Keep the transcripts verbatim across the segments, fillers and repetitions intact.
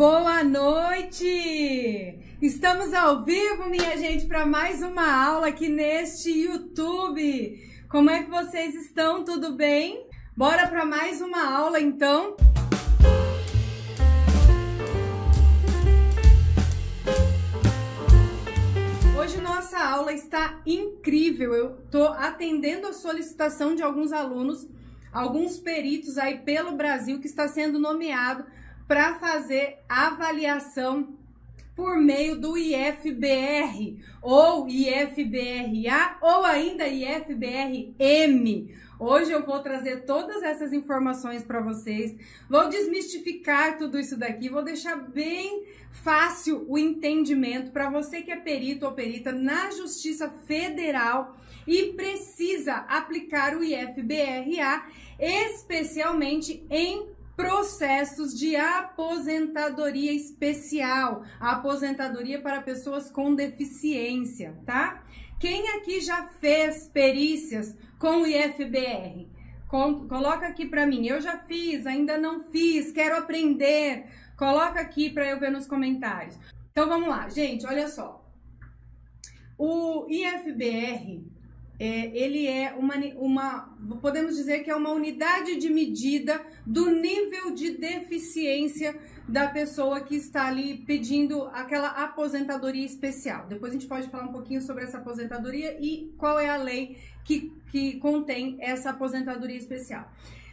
Boa noite! Estamos ao vivo, minha gente, para mais uma aula aqui neste YouTube. Como é que vocês estão? Tudo bem? Bora para mais uma aula, então? Hoje nossa aula está incrível. Eu tô atendendo a solicitação de alguns alunos, alguns peritos aí pelo Brasil que está sendo nomeado para fazer avaliação por meio do I F B R, ou I F B R A, ou ainda I F B R M. Hoje eu vou trazer todas essas informações para vocês, vou desmistificar tudo isso daqui, vou deixar bem fácil o entendimento para você que é perito ou perita na Justiça Federal e precisa aplicar o I F B R A, especialmente em processos de aposentadoria especial, a aposentadoria para pessoas com deficiência, tá? Quem aqui já fez perícias com o I F B R? Com, coloca aqui para mim, eu já fiz, ainda não fiz, quero aprender. Coloca aqui para eu ver nos comentários. Então vamos lá, gente, olha só. O I F B R, É, ele é uma, uma, podemos dizer que é uma unidade de medida do nível de deficiência da pessoa que está ali pedindo aquela aposentadoria especial. Depois a gente pode falar um pouquinho sobre essa aposentadoria e qual é a lei que, que contém essa aposentadoria especial.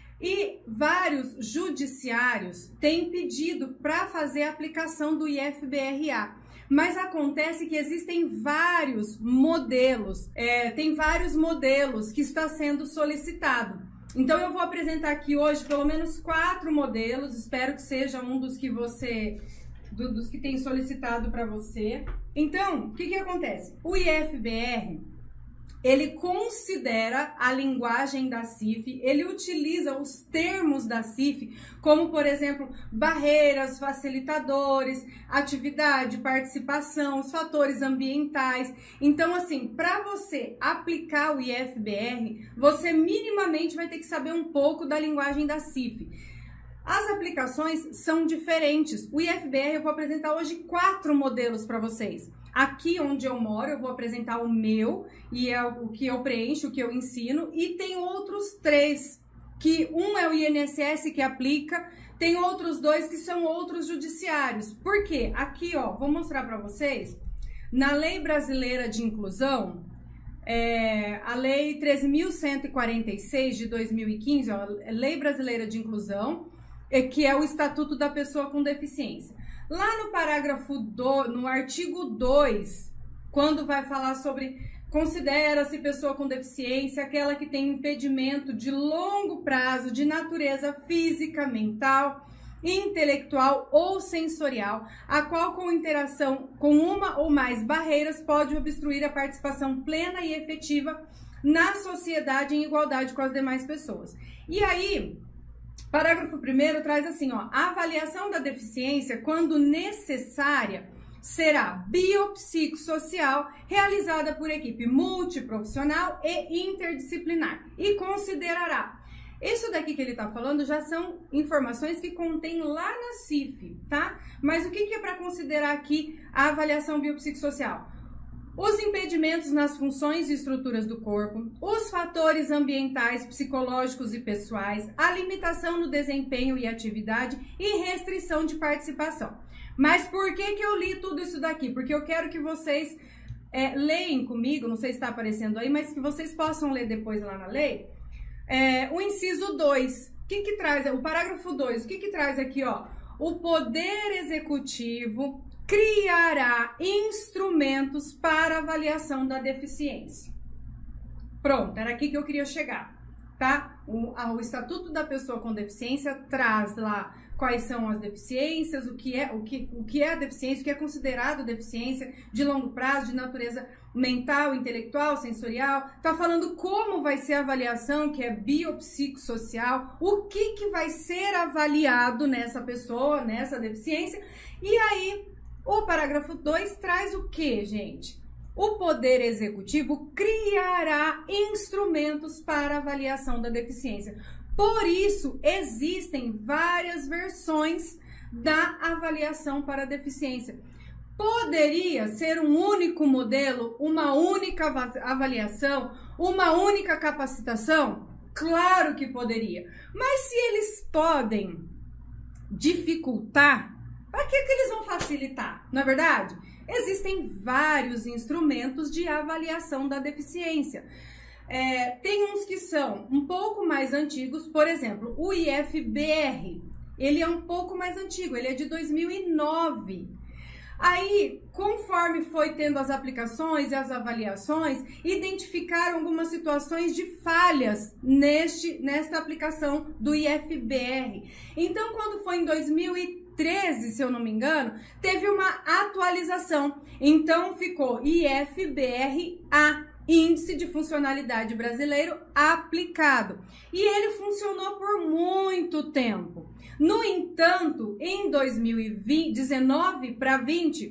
E vários judiciários têm pedido para fazer a aplicação do I F B R A. Mas acontece que existem vários modelos, é, tem vários modelos que está sendo solicitado. Então eu vou apresentar aqui hoje pelo menos quatro modelos, espero que seja um dos que você, do, dos que tem solicitado para você. Então, o que que acontece? O I F B R, ele considera a linguagem da C I F, ele utiliza os termos da C I F, como, por exemplo, barreiras, facilitadores, atividade, participação, os fatores ambientais. Então, assim, para você aplicar o I F B R, você minimamente vai ter que saber um pouco da linguagem da C I F. As aplicações são diferentes. O I F B R eu vou apresentar hoje quatro modelos para vocês. Aqui onde eu moro, eu vou apresentar o meu, e é o que eu preencho, o que eu ensino, e tem outros três, que um é o I N S S que aplica, tem outros dois que são outros judiciários. Por quê? Aqui, ó, vou mostrar para vocês, na Lei Brasileira de Inclusão, é, a Lei treze mil cento e quarenta e seis de dois mil e quinze, ó, Lei Brasileira de Inclusão, é, que é o Estatuto da Pessoa com Deficiência. Lá no parágrafo do, no artigo dois, quando vai falar sobre considera-se pessoa com deficiência aquela que tem impedimento de longo prazo de natureza física, mental, intelectual ou sensorial, a qual com interação com uma ou mais barreiras pode obstruir a participação plena e efetiva na sociedade em igualdade com as demais pessoas. E aí, parágrafo primeiro traz assim, ó, a avaliação da deficiência, quando necessária, será biopsicossocial, realizada por equipe multiprofissional e interdisciplinar e considerará. Isso daqui que ele tá falando já são informações que contém lá na C I F, tá? Mas o que que é para considerar aqui a avaliação biopsicossocial? Os impedimentos nas funções e estruturas do corpo, os fatores ambientais, psicológicos e pessoais, a limitação no desempenho e atividade e restrição de participação. Mas por que que eu li tudo isso daqui? Porque eu quero que vocês é, leem comigo, não sei se está aparecendo aí, mas que vocês possam ler depois lá na lei, é, o inciso dois. O que que traz? O parágrafo dois, o que que traz aqui, ó? O Poder Executivo criará instrumentos para avaliação da deficiência. Pronto, era aqui que eu queria chegar, tá? O, a, o Estatuto da Pessoa com Deficiência traz lá quais são as deficiências, o que é, o que, o que é a deficiência, o que é considerado deficiência de longo prazo, de natureza mental, intelectual, sensorial. Tá falando como vai ser a avaliação, que é biopsicossocial, o que que vai ser avaliado nessa pessoa, nessa deficiência. E aí, o parágrafo dois traz o que, gente? O Poder Executivo criará instrumentos para avaliação da deficiência. Por isso, existem várias versões da avaliação para deficiência. Poderia ser um único modelo, uma única avaliação, uma única capacitação? Claro que poderia. Mas se eles podem dificultar, para que, que eles vão facilitar? Não é verdade? Existem vários instrumentos de avaliação da deficiência. É, tem uns que são um pouco mais antigos, por exemplo, o I F B R. Ele é um pouco mais antigo, ele é de dois mil e nove. Aí, conforme foi tendo as aplicações e as avaliações, identificaram algumas situações de falhas neste, nesta aplicação do I F B R. Então, quando foi em dois mil e treze, se eu não me engano, teve uma atualização. Então, ficou I F B R A, Índice de Funcionalidade Brasileiro Aplicado. E ele funcionou por muito tempo. No entanto, em dois mil e dezenove para vinte,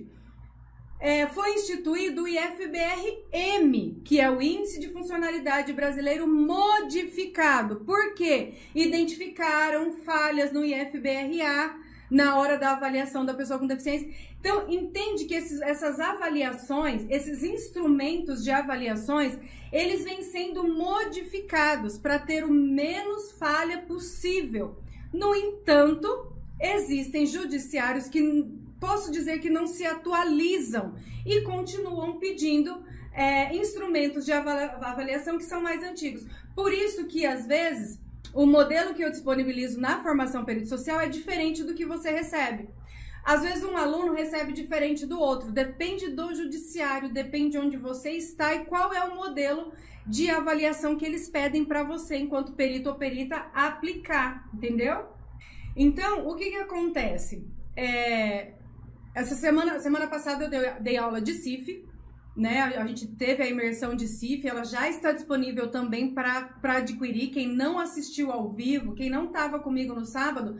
é, foi instituído o I F B R M, que é o Índice de Funcionalidade Brasileiro Modificado. Por quê? Identificaram falhas no I F B R A na hora da avaliação da pessoa com deficiência. Então, entende que esses, essas avaliações, esses instrumentos de avaliações, eles vêm sendo modificados para ter o menos falha possível. No entanto, existem judiciários que posso dizer que não se atualizam e continuam pedindo é, instrumentos de avaliação que são mais antigos. Por isso que, às vezes, o modelo que eu disponibilizo na formação perito-social é diferente do que você recebe. Às vezes um aluno recebe diferente do outro, depende do judiciário, depende de onde você está e qual é o modelo de avaliação que eles pedem para você, enquanto perito ou perita, aplicar, entendeu? Então, o que que acontece? É, essa semana, semana passada eu dei, dei aula de C I F, né? A gente teve a imersão de C I F, ela já está disponível também para adquirir. Quem não assistiu ao vivo, quem não estava comigo no sábado,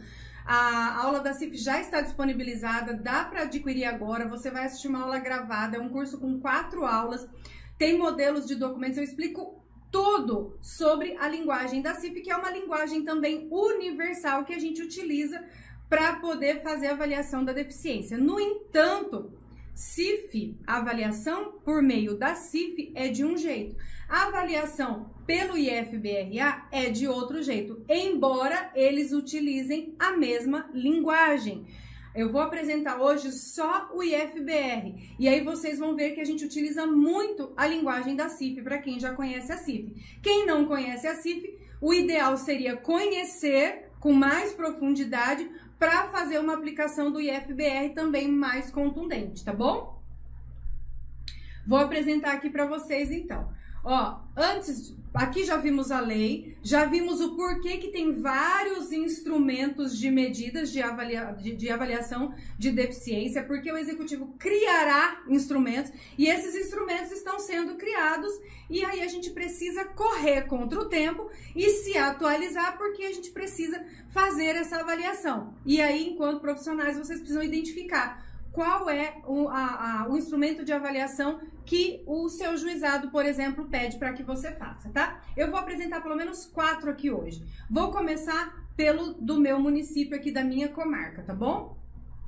a aula da C I F já está disponibilizada, dá para adquirir agora. Você vai assistir uma aula gravada, é um curso com quatro aulas, tem modelos de documentos, eu explico tudo sobre a linguagem da C I F, que é uma linguagem também universal que a gente utiliza para poder fazer a avaliação da deficiência. No entanto, C I F, a avaliação por meio da C I F é de um jeito. A avaliação pelo I F B R A é de outro jeito, embora eles utilizem a mesma linguagem. Eu vou apresentar hoje só o I F B R, e aí vocês vão ver que a gente utiliza muito a linguagem da C I F, para quem já conhece a C I F. Quem não conhece a C I F, o ideal seria conhecer com mais profundidade, para fazer uma aplicação do I F B R também mais contundente, tá bom? Vou apresentar aqui para vocês então. Ó, antes, aqui já vimos a lei, já vimos o porquê que tem vários instrumentos de medidas de, avalia, de, de avaliação de deficiência, porque o executivo criará instrumentos e esses instrumentos estão sendo criados e aí a gente precisa correr contra o tempo e se atualizar porque a gente precisa fazer essa avaliação. E aí, enquanto profissionais, vocês precisam identificar qual é o, a, a, o instrumento de avaliação que o seu juizado, por exemplo, pede para que você faça, tá? Eu vou apresentar pelo menos quatro aqui hoje. Vou começar pelo do meu município aqui, da minha comarca, tá bom?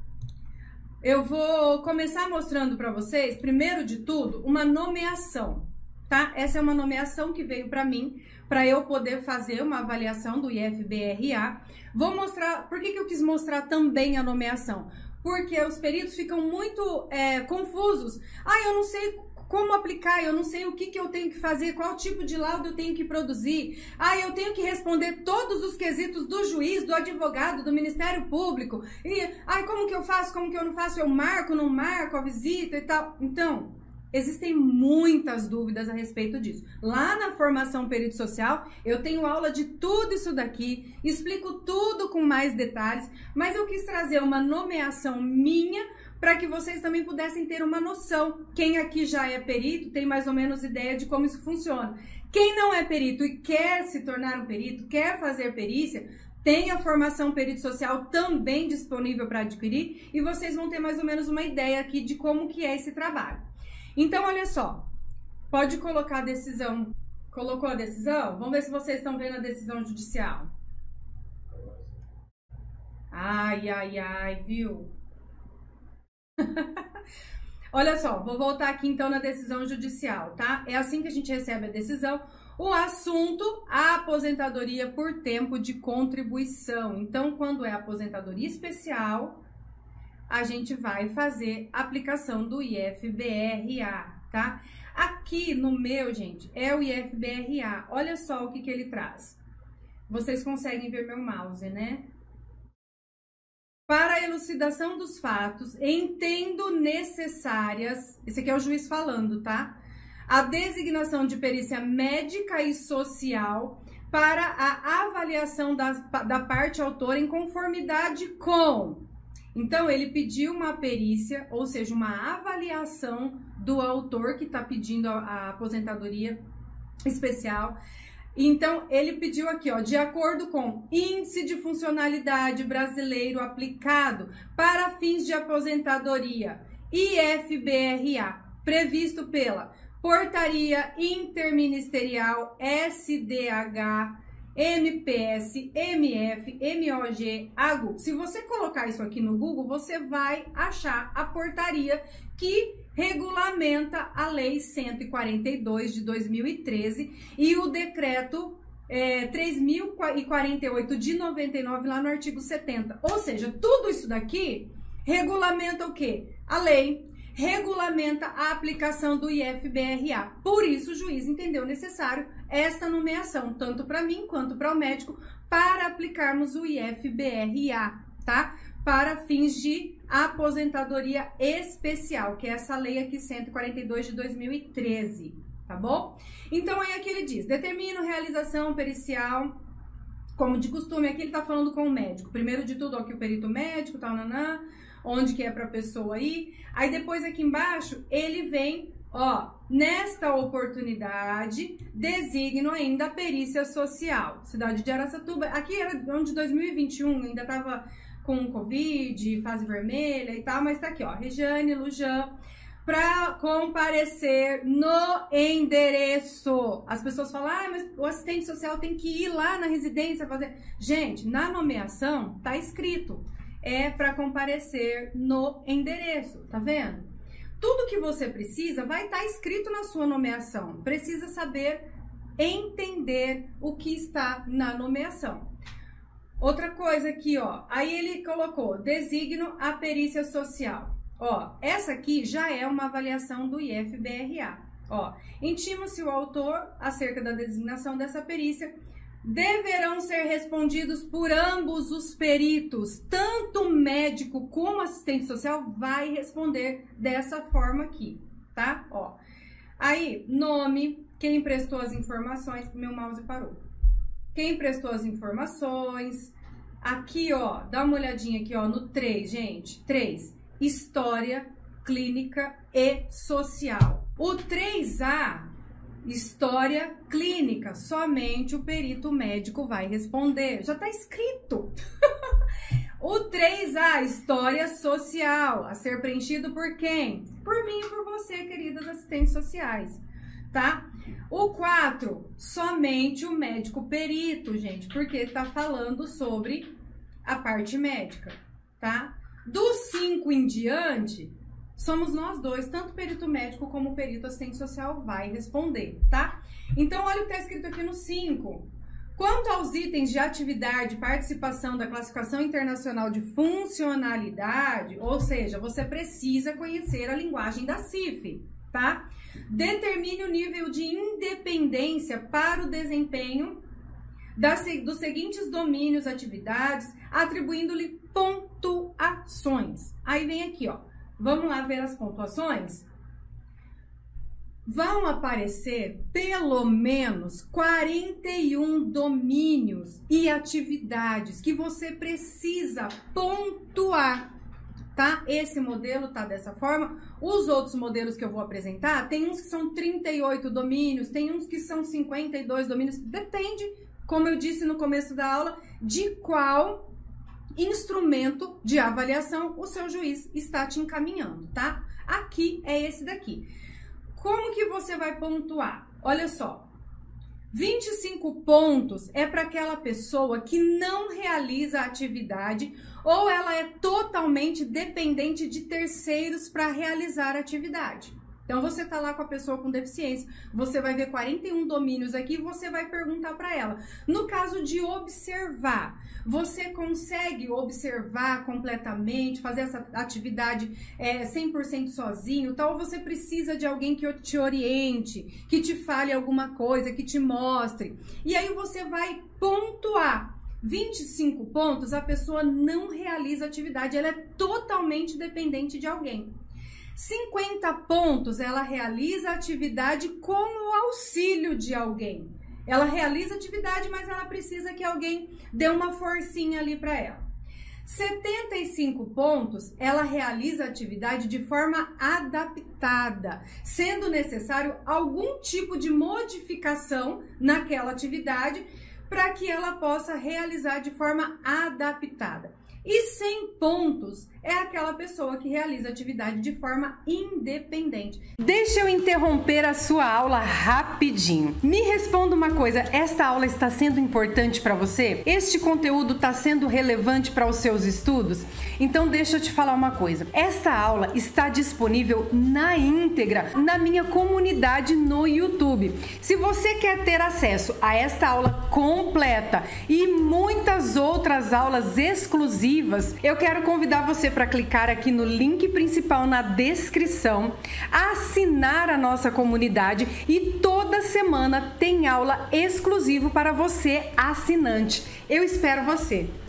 Eu vou começar mostrando para vocês, primeiro de tudo, uma nomeação, tá? Essa é uma nomeação que veio para mim, para eu poder fazer uma avaliação do I F B R A. Vou mostrar, por que que eu quis mostrar também a nomeação? Porque os peritos ficam muito é, confusos. Ah, eu não sei como aplicar, eu não sei o que, que eu tenho que fazer, qual tipo de laudo eu tenho que produzir. Ah, eu tenho que responder todos os quesitos do juiz, do advogado, do Ministério Público. E, ah, como que eu faço, como que eu não faço? Eu marco, não marco a visita e tal. Então, existem muitas dúvidas a respeito disso. Lá na formação perito social, eu tenho aula de tudo isso daqui, explico tudo com mais detalhes, mas eu quis trazer uma nomeação minha para que vocês também pudessem ter uma noção. Quem aqui já é perito tem mais ou menos ideia de como isso funciona. Quem não é perito e quer se tornar um perito, quer fazer perícia, tem a formação perito social também disponível para adquirir e vocês vão ter mais ou menos uma ideia aqui de como que é esse trabalho. Então, olha só, pode colocar a decisão, colocou a decisão? Vamos ver se vocês estão vendo a decisão judicial. Ai, ai, ai, viu? Olha só, vou voltar aqui então na decisão judicial, tá? É assim que a gente recebe a decisão. O assunto, a aposentadoria por tempo de contribuição. Então, quando é aposentadoria especial, a gente vai fazer aplicação do I F B R A, tá? Aqui no meu, gente, é o I F B R A. Olha só o que que ele traz. Vocês conseguem ver meu mouse, né? Para a elucidação dos fatos, entendo necessárias... Esse aqui é o juiz falando, tá? A designação de perícia médica e social para a avaliação da, da parte autora em conformidade com... Então, ele pediu uma perícia, ou seja, uma avaliação do autor que está pedindo a, a aposentadoria especial. Então, ele pediu aqui, ó, de acordo com Índice de Funcionalidade Brasileiro aplicado para fins de aposentadoria, I F B R A, previsto pela Portaria Interministerial S D H, M P S, M F, M O G, A G U. Se você colocar isso aqui no Google, você vai achar a portaria que regulamenta a Lei cento e quarenta e dois de dois mil e treze e o decreto é, três mil e quarenta e oito de noventa e nove lá no artigo setenta. Ou seja, tudo isso daqui regulamenta o quê? A lei regulamenta a aplicação do I F B R A. Por isso o juiz entendeu necessário esta nomeação, tanto para mim quanto para o médico, para aplicarmos o I F B R A, tá? Para fins de aposentadoria especial, que é essa lei aqui cento e quarenta e dois de dois mil e treze, tá bom? Então aí aqui ele diz, determino realização pericial, como de costume, aqui ele tá falando com o médico. Primeiro de tudo, aqui o perito médico, tal, nanã, onde que é pra pessoa ir. Aí depois aqui embaixo, ele vem, ó, nesta oportunidade, designo ainda a perícia social. Cidade de Araçatuba, aqui era de dois mil e vinte e um, ainda tava com Covid, fase vermelha e tal, mas tá aqui, ó, Regiane Lujan, para comparecer no endereço. As pessoas falam, ah, mas o assistente social tem que ir lá na residência fazer. Gente, na nomeação tá escrito, é para comparecer no endereço, tá vendo? Tudo que você precisa vai estar escrito na sua nomeação. Precisa saber entender o que está na nomeação. Outra coisa aqui, ó, aí ele colocou, designo a perícia social. Ó, essa aqui já é uma avaliação do I F B R A. Ó, intima-se o autor acerca da designação dessa perícia. Deverão ser respondidos por ambos os peritos, tanto médico como assistente social vai responder dessa forma aqui, tá? Ó, aí, nome, quem prestou as informações, meu mouse parou. Quem prestou as informações, aqui, ó, dá uma olhadinha aqui, ó, no três, gente, três, história, clínica e social. O três A, história clínica, somente o perito médico vai responder. Já tá escrito. O três A, história social, a ser preenchido por quem? Por mim e por você, queridas assistentes sociais, tá? O quatro, somente o médico perito, gente, porque tá falando sobre a parte médica, tá? Do cinco em diante, somos nós dois, tanto o perito médico como o perito assistente social vai responder, tá? Então, olha o que tá escrito aqui no cinco. Quanto aos itens de atividade e participação da classificação internacional de funcionalidade, ou seja, você precisa conhecer a linguagem da C I F, tá? Determine o nível de independência para o desempenho das, dos seguintes domínios, atividades, atribuindo-lhe pontuações. Aí vem aqui, ó. Vamos lá ver as pontuações? Vão aparecer pelo menos quarenta e um domínios e atividades que você precisa pontuar, tá? Esse modelo tá dessa forma. Os outros modelos que eu vou apresentar, tem uns que são trinta e oito domínios, tem uns que são cinquenta e dois domínios, depende, como eu disse no começo da aula, de qual instrumento de avaliação o seu juiz está te encaminhando, tá? Aqui é esse daqui. Como que você vai pontuar? Olha só, vinte e cinco pontos é para aquela pessoa que não realiza a atividade ou ela é totalmente dependente de terceiros para realizar a atividade. Então você tá lá com a pessoa com deficiência, você vai ver quarenta e um domínios aqui e você vai perguntar para ela. No caso de observar, você consegue observar completamente, fazer essa atividade é, cem por cento sozinho, tal, ou você precisa de alguém que te oriente, que te fale alguma coisa, que te mostre. E aí você vai pontuar. vinte e cinco pontos, a pessoa não realiza atividade, ela é totalmente dependente de alguém. cinquenta pontos, ela realiza a atividade com o auxílio de alguém. Ela realiza a atividade, mas ela precisa que alguém dê uma forcinha ali para ela. setenta e cinco pontos, ela realiza a atividade de forma adaptada, sendo necessário algum tipo de modificação naquela atividade para que ela possa realizar de forma adaptada. E cem pontos é aquela pessoa que realiza atividade de forma independente. Deixa eu interromper a sua aula rapidinho. Me responda uma coisa, esta aula está sendo importante para você? Este conteúdo está sendo relevante para os seus estudos? Então deixa eu te falar uma coisa. Esta aula está disponível na íntegra na minha comunidade no YouTube. Se você quer ter acesso a esta aula completa e muitas outras aulas exclusivas, eu quero convidar você para clicar aqui no link principal na descrição, assinar a nossa comunidade e toda semana tem aula exclusiva para você assinante. Eu espero você!